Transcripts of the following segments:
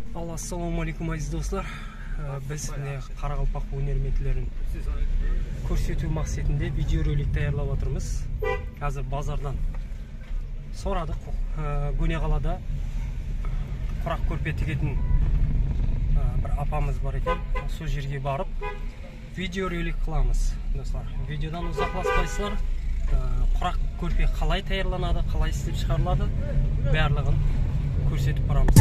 Ассалаумағалейкум азиз достар. Біз Қарақалпақ өнермендерін көрсету мақсатында видео ролик даярлап отырмыз. Қазір базардан сорадық. Гөнеғалада құрақ көрпе тігетін бір апамыз бар екен. Сол жерге барып видео ролик қыламыз, достар. Видеодан ұзақласпайсыздар. Құрақ көрпе қалай даярланады, қалай істеп шығарылады, барлығын көрсетіп барамыз.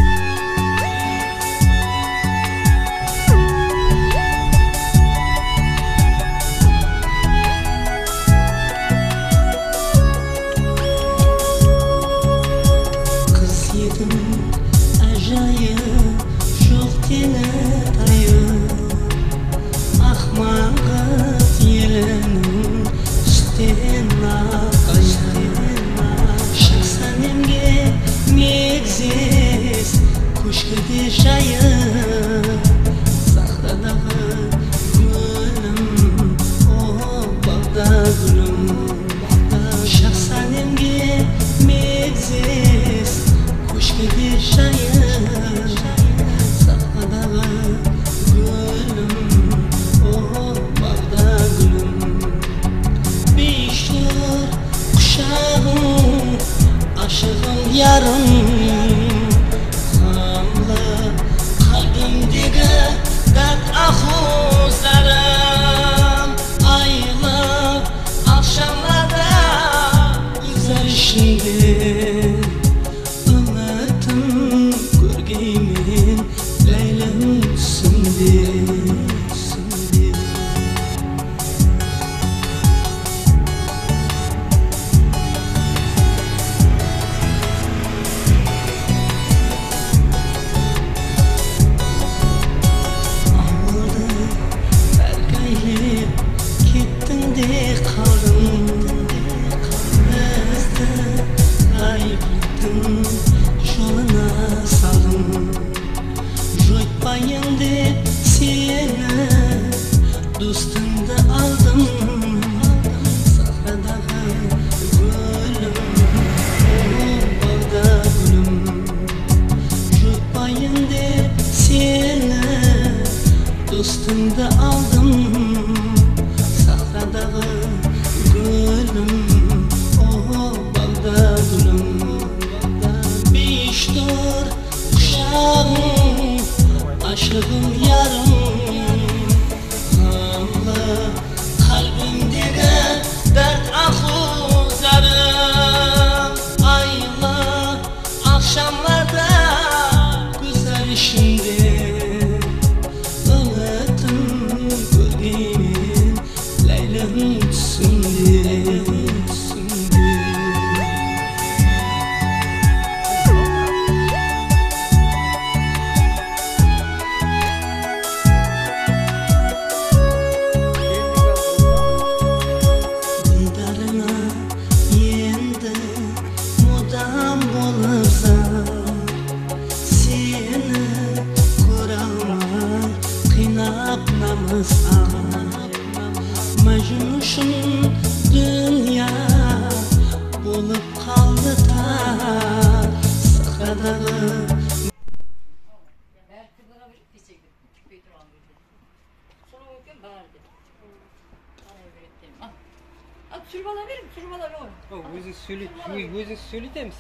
Өзің сөйлетеміз.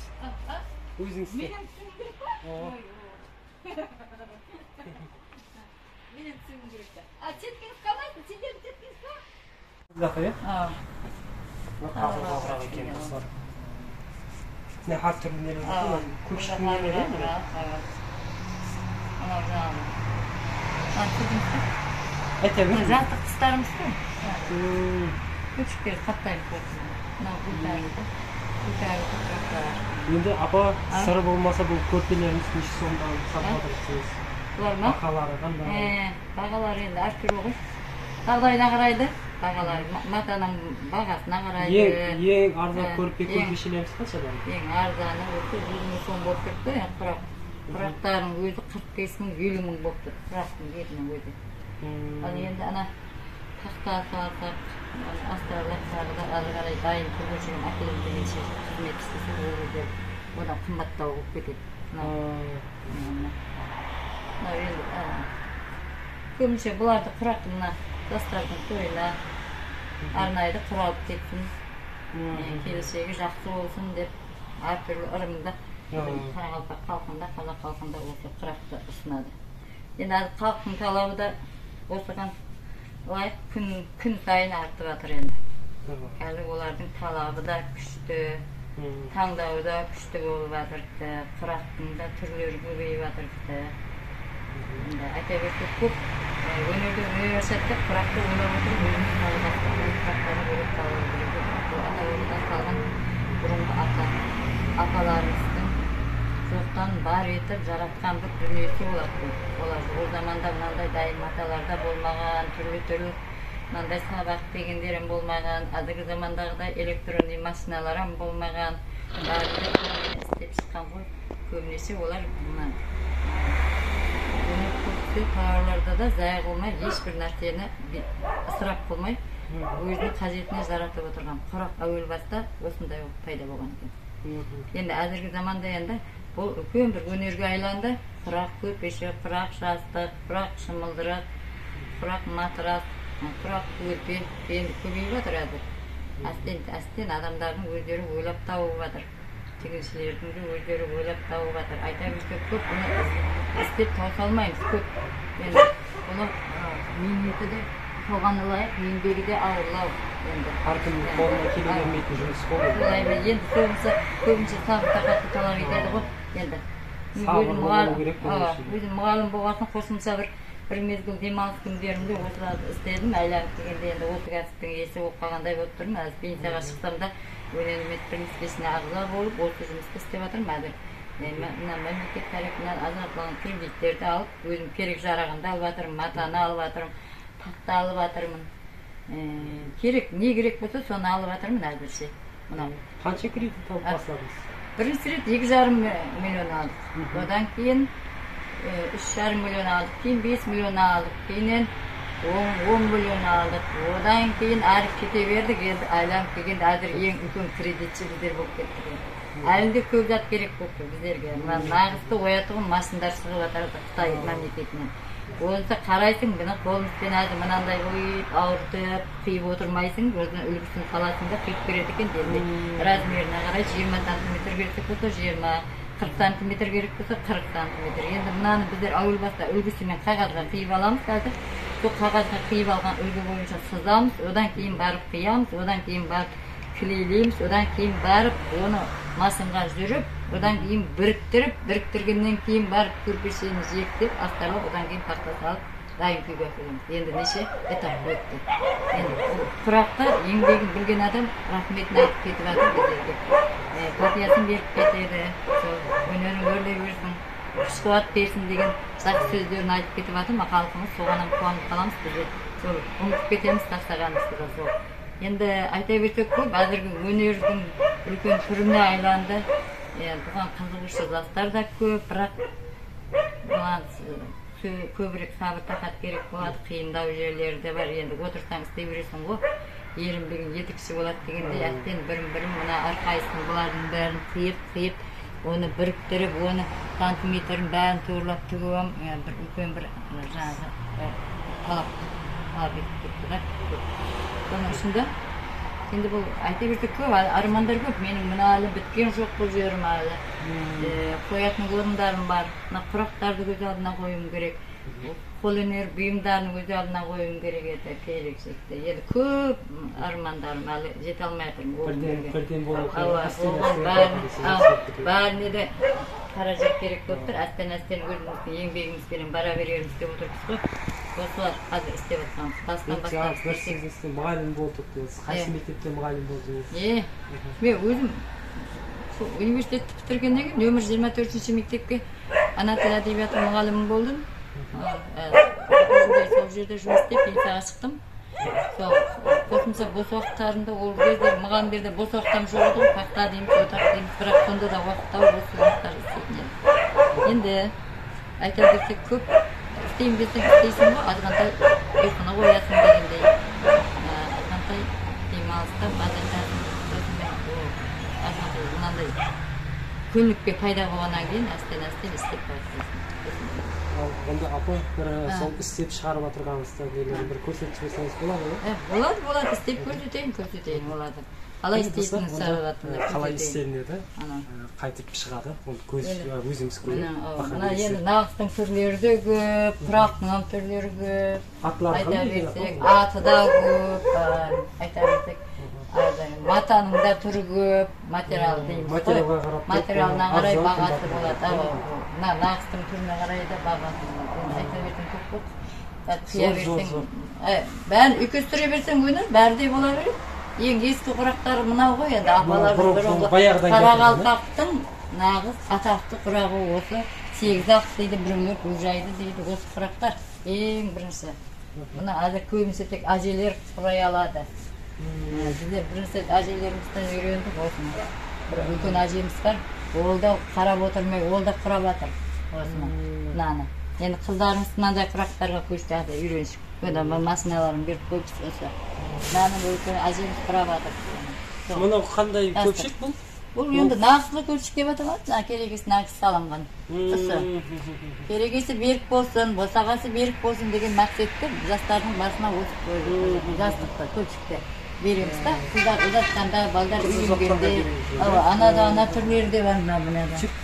Өзің істе. Менен түсуім керек. Теткеніп қалмайсың, сендер теткеніп қала? Жақы, е? Қағыл-қағырақ екен, қысылар. Не хат түрлі нелер өтті, көкшік нелер өтті? Анау жаңағы. Көдімізді? Әтеміз? Жастық қыстарымызды. Көкшіктер қаттайып көрді. Мынау гүлдәрді. Енді апа сыры болмаса бұл көрпелеріміз неше сомдан сатып отырсыз? Бұлар ма? Бағалары қандай? Бағалары енді әртүрлі ғой. Жағдайына қарайды. Бағалары матаның бағасына қарайды. Ең арзан көрпешелеріміз қаншадан? Ең арзаны 100 сом болып кетті. Құрақтардың өзі 45 мың, 50 мың болып тұр. Құрақтың бетінің өзі. Ал енді ана тақта салсақ, астарлақтағы да ары қарай дайын көргіншеген әкеліп дегенше қызмет істесе ол жерде одан қымбаттау болып кетеді. мына енді көбінше бұларды құрап мына достардың тойына арнайды құралып кетсін, келешегі жақсы болсын деп әртүрлі ырымда Қарақалпақ халқында, қазақ халқында осы құрақты ұсынады. Енді халықтың талабы да осыған лайық күн сайын артып жатыр енді. Қазір олардың талабы да күшті, таңдауы да күшті болып жатыр. Құрақтың да түрлері көбейіп жатыр. Енді айта берсек көп, өнерде университетте құрақты ойлап отырып, өзіміз қалыптастырған құрақтары бөлек қалып жүреді. Бұл ата-бабадан қалған бұрынғы апаларымыздың жоқтан бар етіп жаратқан бір дүниесі болады. Олар ол заманда мынандай дайын маталарда болмаған, түрлі мынандай сабақ дегендерім болмаған, қазіргі замандағыдай электронный машиналарым болмаған, бәрінде істеп шыққан ғой. Көбінесе олар тауарларда да зая қылмай, ешбір нәрсені ысырап қылмай, өзінің қажетіне жаратып отырған құрақ әуел баста осындай пайда болған екен. Енді әзіргі заманда енді бұл үлкен бір өнерге айланды. Құрақ көпеше, құрақ жастық, құрақ шымылдырық, құрақ матрас, құрақ көрпе енді көбейіп жатыр әзір. Әстен адамдардың өздері ойлап тауып жатыр. Тігіншілердің де өздері ойлап тауып жатыр. Айта берсек көп, бұны істеп тауып алмаймыз көп. Енді бұны минеті де соған лайық, еңбегі де ауырлау. Әркімнің қолына келе бермейтін жұмыс қой. Енді көбінше сабыр тақатты талап етеді ғой. Енді өзім мұғалім болғасын қосымша бір мезгіл демалыс күндерімде осыларды істедім. Айланып дегенде енді осы кәсіптің иесі болып қалғандай болып тұрмын. Аз пенсияға шықсам да өнерімет принципесіне ағза болып осы жұмысты істеп жатырмын әзір. Мына мемлекет тарапынан азаматтылығын кредиттерді алып, өзім керек жарағанды алып жатырмын, матаны алып жатырмын, тақта алып жатырмын. Керек, не керек болса соны алып жатырмын әзірше. Қанша кредит алып бастадыңыз? Бірінші рет 2,5 миллион алдық. Одан кейін 3,5 миллион алдық, кейін 5 миллион алдық, кейін 10 миллион алдық. Одан кейін әріп кете бердік, енді айланып келгенде әзір ең үлкен кредитші біздер болып кеттік. Әлінде көп зат керек болды біздерге. Нағызды оятығын машиндар шығып жатыр Қытай мемлекетінен. Онысы қарайсың, бұны қолымызбен әзір мынандай ойып, ауыртып, қиып отырмайсың, өзінің үлгісін қаласында қиып береді екен деді. Размеріне қарай 20 сантиметр керек болса 20, 40 сантиметр керек болса 40 сантиметр. Енді мынаны біздер әуел баста үлгісімен қағазға қиып аламыз қазір. Сол қағазға қиып алған үлгі бойынша сызамыз, одан кейін барып қиямыз, одан кейін барып клейлейміз, одан кейін барып оны машинға жүріп, одан кейін біріктіргеннен кейін барып көрпешені жектеп, астарлап, одан кейін тақта салып, дайын күйге әкелеміз. Енді неше этап өтті. Енді құрақты еңбегін білген адам рахметін айтып кетіп жатыр біздерге. Патиясын беріп кетеді, өнерін өрлей берсін, күш қуат берсін деген жақсы сөздерін айтып кетіп жатыр. Халқымыз соғаннан қуанып қаламыз біздер. Сол ұмытып кетеміз тастағанымызды да сол. Енді айта берсек көп, әзіргі өнердің үлкен түріне айланды. Бұған қызығушы жастар да көп, бірақ бұған көбірек сабыр тақат керек болады, қиындау жерлері де бар. Енді отырсаң істей бересің ғой, ерінбеген етікші болады дегенде, әттен бірін мына әрқайсының бұлардың бәрін қиып, оны біріктіріп, оны сантиметрін бәрін туырлап тігуім, бір үлкен бір жаңағы талап етіп кетті да. Оның ішінде енді бұл айта берсек көп, армандар көп. Менің мына әлі біткен жоқ бұл жерім әлі. Қоятын орындарым бар. Мына құрақтарды көз алдына қоюым керек. Қолөнер бұйымдарын көз алдына қоюым керек еді келешекте. Енді көп армандарым әлі жете алмай жатырмын. Бірден болып бәріне де қаражат керек болып тұр. Әстен өзіміздің еңбегімізбен бара береріміз деп отырмыз ғой. Осылар қазір істеп жатқанымыз. Бір сіздің мұғалім болдыңыз, қайсы мектепте мұғалім болдыңыз? Мен өзім университетті бітіргеннен кейін нөмір 24-ші мектепке ана тілі әдебиеті мұғалімі болдым. Сол жерде жұмыс істеп пенсияға шықтым. Қосымша бос уақыттарымда ол кезде мұғалімдерде бос уақыттарым жоқ еді ғой, тақта дейміз, отақ дейміз, бірақ сонда да уақытта осы жұмыстар істейтін едім. Енді айта берсек көп істеймін десең істейсің ғой, азғантай ұйқыны қоясың дегендей. Азғантай демалыста базардасың, азғантай мынандай көңілге пайда болғаннан кейін әстен істеп бастайсың. Onda апа bir сол істеп шығарып отырғаныңызды бір көрсетіп жіберсеңіз болады ма? Болады, істеп көрсетейін, болады. Қалай істейтінін сұрап қалай істелінеді, қайтып шығады, оны өзіміз көріп. Мына енді нағыздың түрлері де көп, құрақтың түрлері көп. Айта берсек, аты да көп, айта берсек, матаның да түрі көп, материал дейміз ғой. Материалына қарай бағасы болады. Нағыздың түріне қарай да бағасы болады. Айта берсең көп көп. Қия берсең, бәрін үйкестіре берсең өнір, бәрі де бола береді. Ең ескі құрақтары мынау ғой, енді апалардың бұрынғы Қарақалпақтың нағыз атақты құрағы осы. Сегізақ дейді, біреулер көкжайды дейді, осы құрақтар ең бірінші. Мұны азыр көбінесе тек әжелер құрай алады. Біздер бірінші әжелерімізден үйрендік осыны. Бір үлкен әжеміз бар, ол да қарап отырмай, ол да құрап жатыр осыны, мынаны. Енді қыздарымыз мынандай құрақтарға көшті үйреншік. Машиналарын беріп көпсіз осы. Мынаның үлкен әжеміз құрап жатыр. Мынау қандай көпшік бұл? Бұл енді нағызлы көпшік деп аталады. Керегесі нағыз салынған. Керегесі берік болсын, босағасы берік болсын деген мақсатты жастардың басына осып қойды. Жастықты, көпшікті береміз да. Қыздар ұзатқанда, балдар үйленгенде, ана түрлері де бар мына.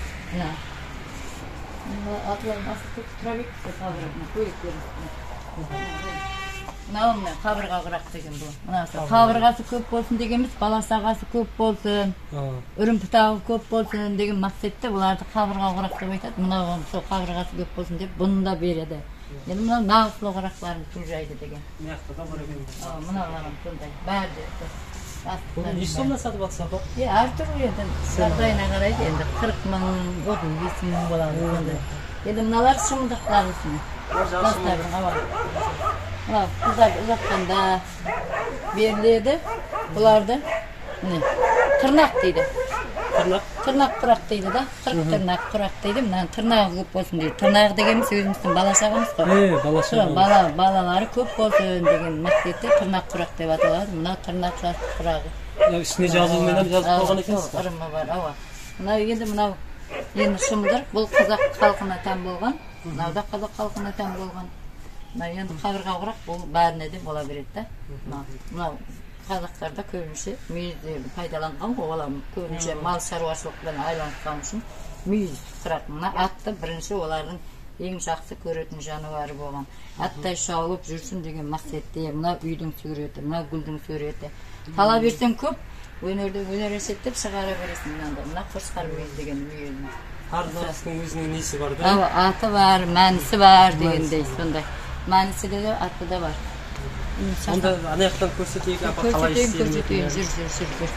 Атылардың асы көп тұра бекті қабырғына, көйлек көрінді. Мынауын қабырға құрақ деген бұл. Қабырғасы көп болсын дегеніміз, баласағасы көп болсын, үрім пұтағы көп болсын деген мақсатты бұларды қабырға құрақ деп айтады. Мынау сол қабырғасы көп болсын деп бұны да береді. Енді мынау нағызлы құрақтарын көкжайды деген. Мыналарын сондай, бәрі де. Бұл не сомнан сатып алса ба? Әртүрлі енді жағдайына қарайды, енді 40 мың, 35 мың болады. Енді мыналар шымылдықтар үшін. Қыздар ұзатқанда беріледі, бұларды тырнақ дейді. Тырнақ құрақ дейді да, 40 тырнақ құрақ дейді, мұнан тырнағы көп болсын дейді. Тырнағы дегеніміз өзіміздің балашағымыз қой. Балалары көп болсын деген мақсатты тырнақ құрақ деп аталады. Мұна тырнақ құрағы. Үстіне жазуымен жазып қойған екенсіз ба? Ырымы бар, мынау енді шымылдық, бұл қазақ халқына тән болған. Мынау да қазақ халқына тән болған. Енді қабырға құрақ бұл бәріне де бола береді да. Мынау қазақтарда көбінше мүйіздерді пайдаланған ғой, көбінше мал шаруашылықпен айланысқан үшін мүйіз құрақ. Мына атты бірінші олардың ең жақсы көретін жануары болған. Аттай шауып жүрсін деген мақсатты. Мынау үйдің суреті, мынау гүлдің суреті. Тала берсең көп, өнерді өнер есептеп шығара бересің. Мына қошқар мүйіз деген мүйіздің. Әр нағыздың өзінің несі бар да? Аты бар, мәнісі бар дегендей сондай. Мәнісі де аты да бар. Онда анаяқтан көрсетейік, қалай істелінетінін. Жүр.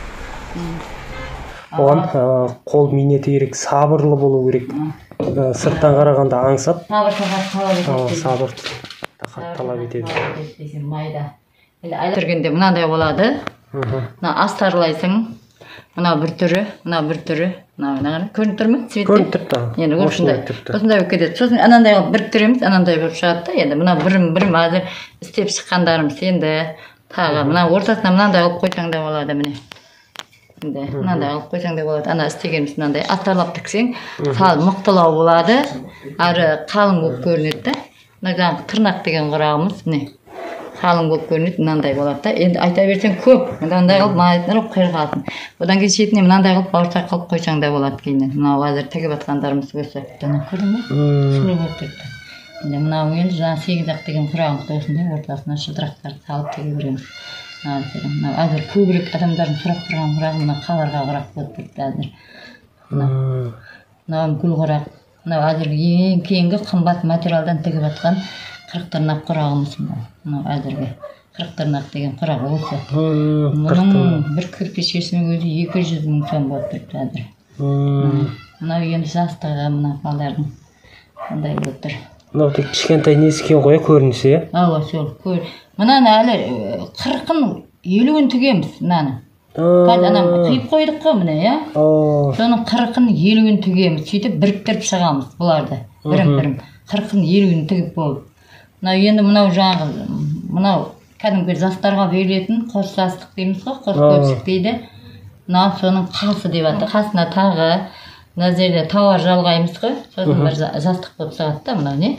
Оған қол минеті керек, сабырлы болу керек. Сырттан қарағанда аңсап. Сабыр талап етеді. Майда. Түргенде мынандай болады. Астарлайсың. Мына бір түрі. Көрініп тұр ма? Көрініп тұр да. Енді осындай болып кетеді. Сосын анандай біріктіреміз, анандай болып шығады. Енді мына бірім азыр істеп шыққандарымыз енді тағы мына ортасына мынандай алып қойсаң да болады міне. Мынандай алып қойсаң да болады. Ана істегеніміз мынандай астарлап тіксең, мықтылау болады. Ары қалың болып көрінеді да. Мына тырнақ деген құрағымыз міне. Қалың болып көрінеді, мынандай болады да. Енді айта берсең көп, мынандай қылып майытынып қиырғалсын. Одан кейін шетіне мынандай қылып бауырсақ қылып қойсаң да болады кейіннен. Мынау әзір тігіп атқандарымыз өсі. Көрдің бе? Сұлы болып кетті. Енді мынау енді жаңа сегізақ деген құрағымыз осындай ортасына шылдырақтарды салып теге береміз. Мынау әзір көбірек адамдардың сұрап тұрған құрағы мына қабырға құрақ болып кетті әзір. Мынау гүл құрақ. Мынау әзір ең кейінгі қымбат материалдан тігіп атқан 40 тырнақ құрағымыз мынау әзірге. 40 тырнақ деген құрақ осы. Мұның бір кірпешесінің өзі 200 мың сом болып кетті әзір. Мынау енді жастығы мына балдардың қандай болып тұр. Мынау тек кішкентай несі екен ғой көрінісі, е? Сол. Мынаны әлі 40-ын 50-ін тігеміз мынаны. Қиып қойдық қой міне, е? Соның 40-ын 50-ін тігеміз. Сөйтіп біріктіріп шығамыз бұларды. Бірім. 40-ын 50-ін тігіп болып. Енді мынау жаңағы, мынау кәдімгі жастарға берілетін қос жастық дейміз ғой, қос көпшік дейді. Мынау соның қасы деп атты. Қасына тағы, мына жерде тауар жалғаймыз ғой, сосын бір жастық болып шығады да, мынау не?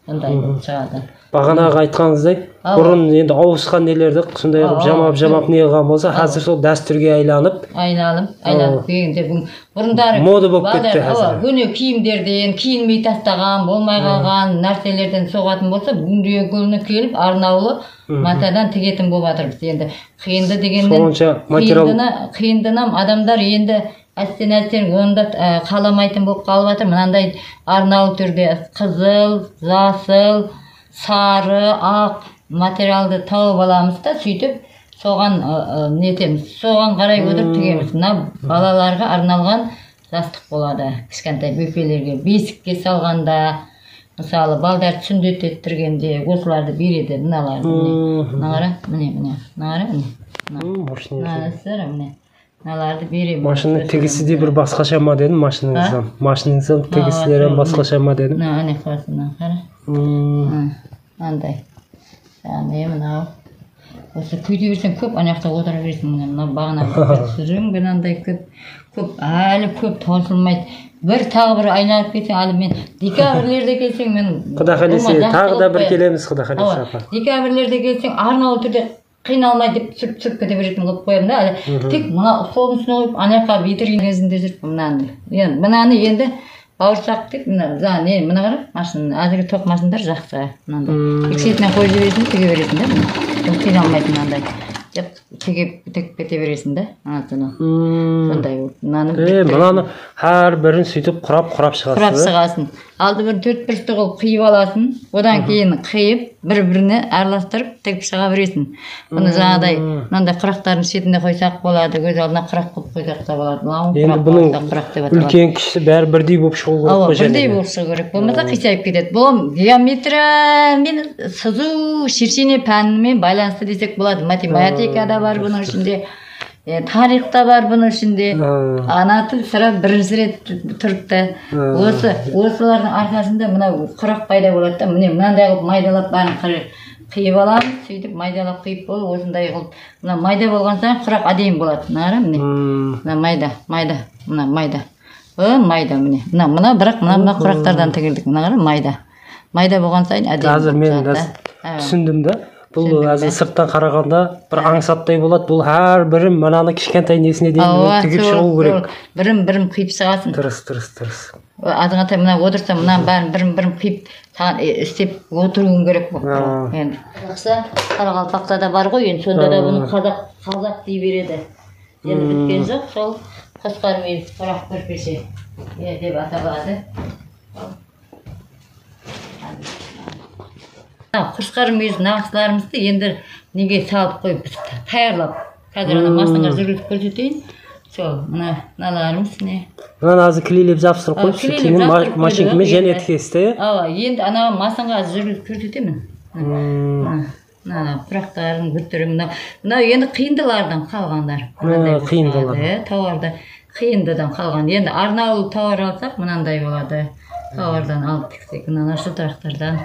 андай болып шығады. Бағанағы айтқаныңыздай, бұрын енді ауысқан нелерді сондай қылып жамап не қылған болса, қазір сол дәстүрге айналып дегенде бұрындары мода болып кетті қазір. көне киімдерден, киілмей тастаған, болмай қалған нәрселерден соғатын болса, бүгінде күні келіп арнаулы матадан тігетін болып жатырмыз. Енді қиынды дегеннен қиындынан адамдар енді әстен оны да қаламайтын болып қалып жатыр. Мынандай арнаулы түрде қызыл, жасыл, сары, ақ материалды тауып аламыз да, сөйтіп соған нетеміз. Соған қарай отырып тігеміз. Мына балаларға арналған жастық болады. Кішкентай бөпелерге бесікке салғанда, мысалы балдар сүндет еттіргенде осыларды береді. Мыналарды міне. Мыналарды беремін. Машина тігісі де бір басқаша ма дедім, машинаңыздан тігісілері басқаша ма дедім. Әне қосына қара. Андай. Мынау. Осы көйте берсең көп, анақта отыра бересің. Мына бағана сүрің бір андай көп, әлі көп таусылмайды. Бір тағы бір айналып кетсең, әлі мен декабрлерде келсең, мен Құда қалесе тағы да бір келеміз, Құда қалесе апа. Декабрлерде келсең, арнаулы түрде қиналмай деп сүріп кете беретін қылып қоямын да, әлі тек мына солын үстіне қойып, анаққа битірген кезінде жүріп мынаны енді бауырсақ деп, мына қара машина, әзірге тоқ машиндар жақсы. Ексетінен қойып жібересің, тіге бересің да, қиналмайтын мынандай. Тегеп кете бересің да, сондай болып. Мынаны әр бірін сөйтіп құрап шығасың. Алды бір 4 қылып қиып аласың, одан кейін қиып, бір-біріне араластырып, тегіп шыға бересің. Бұны жаңағыдай, мынандай құрақтардың шетінде қойсақ болады, көз алдына құрақ қылып қойсақ та болады. Енді бұның үлкен кішісі бәрі бірдей болып шығу керек. Бірдей болып шығу керек. Болмаса қисайып кетеді. Бұл геометрия мен сызу, шешене пәнімен байланысты десек болады. Математикада бар бұның ішінде, тарихта бар бұның ішінде. Ана тіл сыра бірінші рет тұрыпты. Осылардың арқасында мына құрақ пайда болады да, мынандай қылып майдалап бәрін қиып аламыз, сөйтіп майдалап қиып болып, осындай қылып. Мына майда болған сайын құрақ әдейім болады. Мына майда. Мына бірақ мына құрақтардан тігілдік. Майда болған сайын әдейім. Қазір мен түсіндім да. Бұл әзір сырттан қарағанда бір аңсаттай болады. Бұл әр бірін мынаны кішкентай несіне дейін тігіп шығу керек. Бірін қиып шығасың. Тұрыс. Азғантай мына отырса, мына бәрін бірін қиып істеп отыруың керек болып. Жақса, Қарақалпақта да бар ғой, енді сонда да бұны қазақ дей береді. Енді біткен жоқ, сол қосқар мүйіз құрақ көрпеше деп аталады. Құшқар мүйіз нақсыларымызды енді неге салып қойып таярлап. Қазір ана машинаға жүргізіп көрсетейін. Сол, мыналарымыз не? Мынаны азы клейлеп жабыстырып қойып, кейін машинкамен және тікесті. Енді ана машинаға жүргізіп көрсетемін. Құрақтарын бүттірі. Мына енді қиындылардан қалғандар. Тауарды қиындыдан қалған. Енді арнаулы тауар алсақ, мынандай болады. Тауардан алып тіксек, мына шылтырақтардан.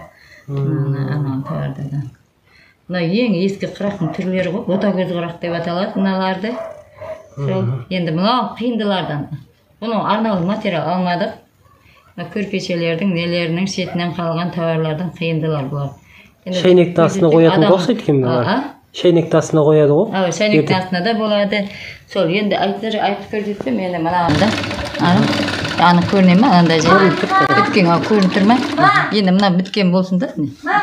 Мына ең ескі құрақтың түрлері ғой, ботагөз құрақ деп аталады мыналарды. Енді мынау қиындылардан. Бұны арнаулы материал алмадық. Көрпешелердің нелерінің шетінен қалған тауарлардың қиындылар болады. Шайнек тасына қоятын болса екен бұлар. Шайнек тасына қояды ғой. Шайнек тасына да болады. Сол енді айтып көрсетсем, енді мынағанда аны көріне ма, анандай жер біткен көрініп тұр ма? Енді мына біткен болсын да.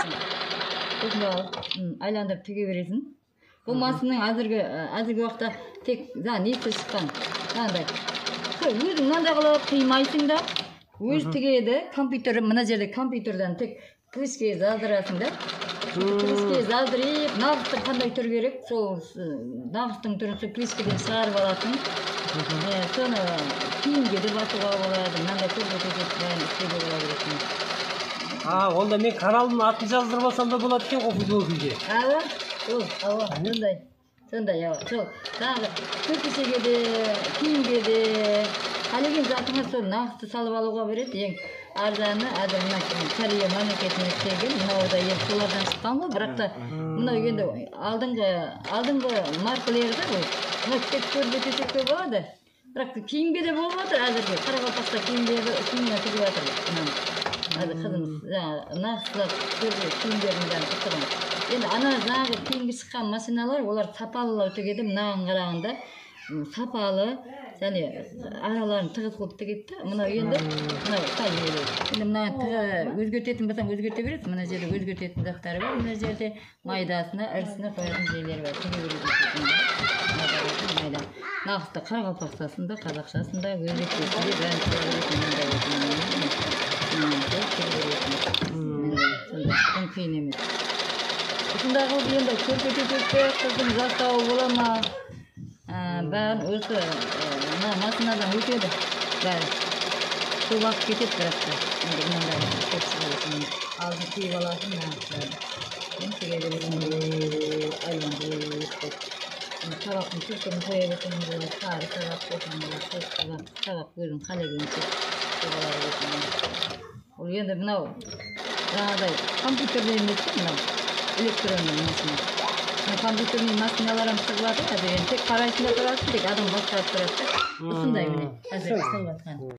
Айландырып тіге бересің. Бұл машинаның әзіргі уақытта тек несі шыққан. Өзің мынандай қылып қимайсың да, өз тігеді. Компьютер, мына жерде компьютерден тек клишке жаздырасың да. Клишке жаздырып, нағыстың қандай түр керек, сол нағыстың түрін клишкеден шығарып аласың. Соны киімге де басуға болады, мынандай көп өтіп. Онда мен каналымның атын жаздырып алсам да болады екен ғой футболкеге. Сондай, сол тағы көрпешеге де, киімге де, әлеген затыңа сол нағысты салып алуға береді. Ең арзаны әзір мына Корея мемлекетіне істеген, мынау да енді солардан шыққан ғой, бірақ та мынау енді алдыңғы маркалерді ғой, мынау тек көрсетуге болады. Бірақ киімге де болып жатыр әзірге. Қарақалпақта киімге тігіп жатыр. Hadi kızımız naqslab kiyimlerinden tuturum. Endi ana жаңағы kiyimgi chiqqan masinalar ular sapalı ötegedi mınаған qaraganda sapalı және aralarini tig'iz qilib tegedi. Mına endi mına sal bo'ladi. Endi mına o'zgartетін bo'lsang o'zgarta berasiz. Mına жерде o'zgartетін zatlari bor. Mına жерде maydasini, irisini qo'yadigan joylari bor. Mayda. Naqshda qaraqalpaqchasында, қазақшасында o'zgartesinde bәрін қиын емес. Осындай қылып енді көрсетуде қыздың жастауы бола ма? Бәрін осы машинадан өтеді. Бәрі. Көп уақыт кетеді бірақ та. Енді мынандай көп шығады. Алдын киіп аласың нағыз. Енді теге бересің. Айланды өтіп. Сабақтың түскенін қоя берсең болады. Сары сабақ болсын болады. Сабақ өзің қалай көрінсе. Ол енді мынау жаңағыдай компьютерде емес мынау электронный машина. Компьютерный машиналарым шығып жатыр. Тек қарайсың да тұрасың, тек адам басқарып тұрады. Осындай міне. Қазір істеп жатқан.